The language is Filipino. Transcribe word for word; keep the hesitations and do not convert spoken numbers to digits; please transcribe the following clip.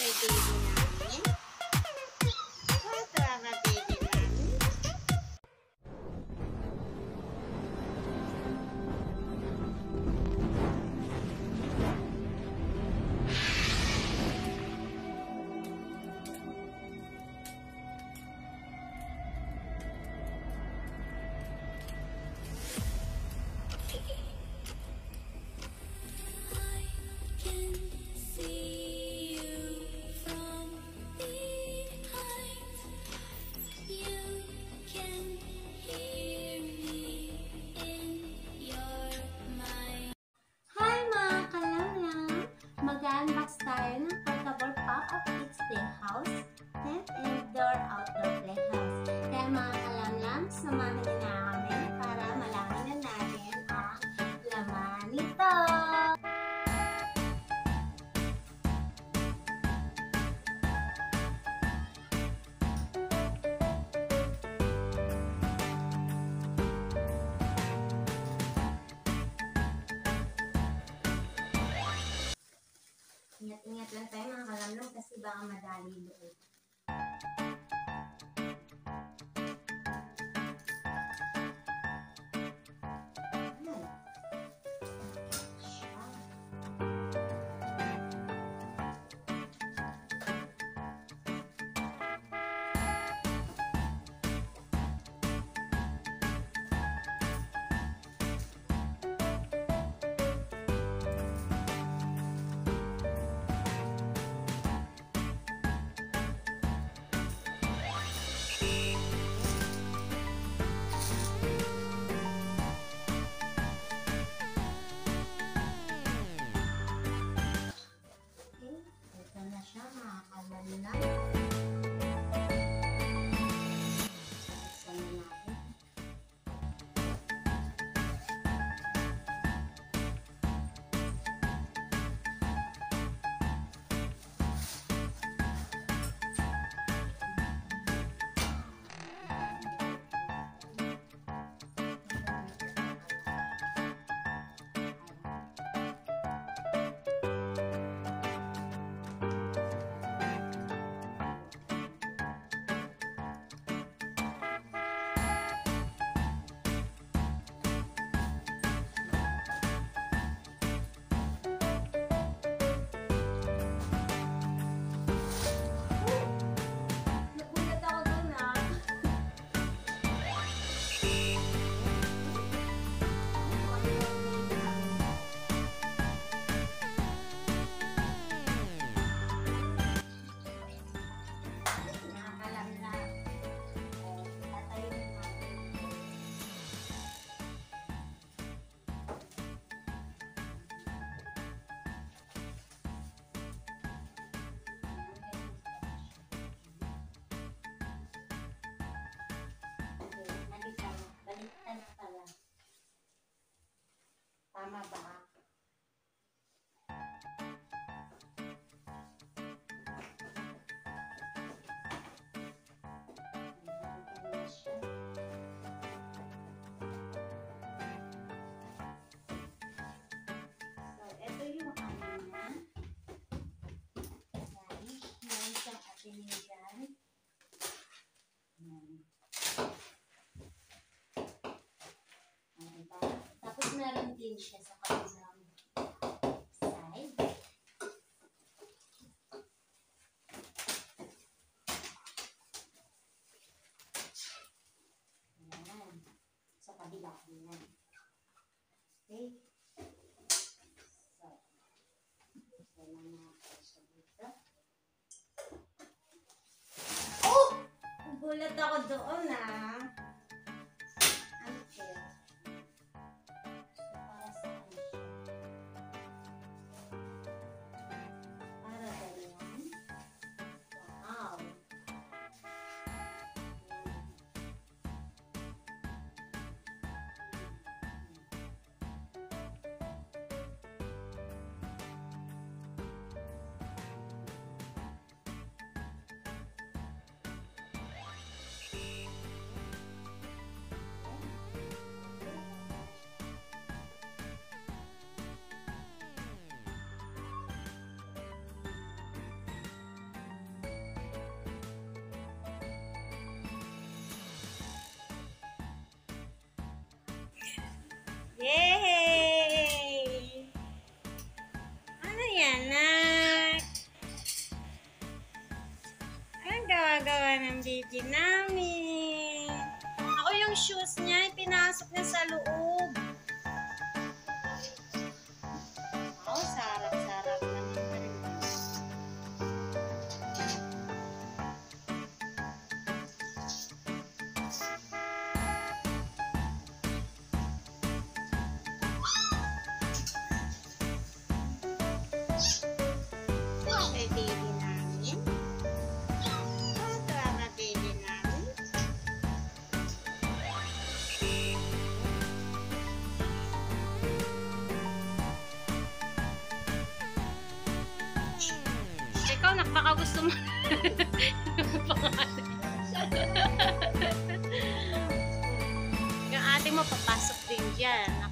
kay baby namin. Ito ang baby namin. Mag-unbox tayo ng portable pop-up kids playhouse, tent and indoor outdoor playhouse. Kaya mga kalamlam, samahan niyo na kami para malaman na natin ang laman nito. Ingat-ingat lang tayo mga kalamlam kasi baka madali doon. Tama ba? So, ito yung ano na. Guys, may isang atinigan. Tapos meron din siya sa kabilang side. Ayan. Sa kabila din yan. Okay. So, gusto na natin siya dito. Oh! Gulat ako doon ah. Okay. anak. Anong gawa-gawa ng baby namin? Ako yung shoes niya, pinasok niya sa loob. Oh, sarap-sarap naman. Kay baby namin. Ito ang baby namin. Ikaw, nak, baka gusto mo. Yung ate mo, papasok din dyan.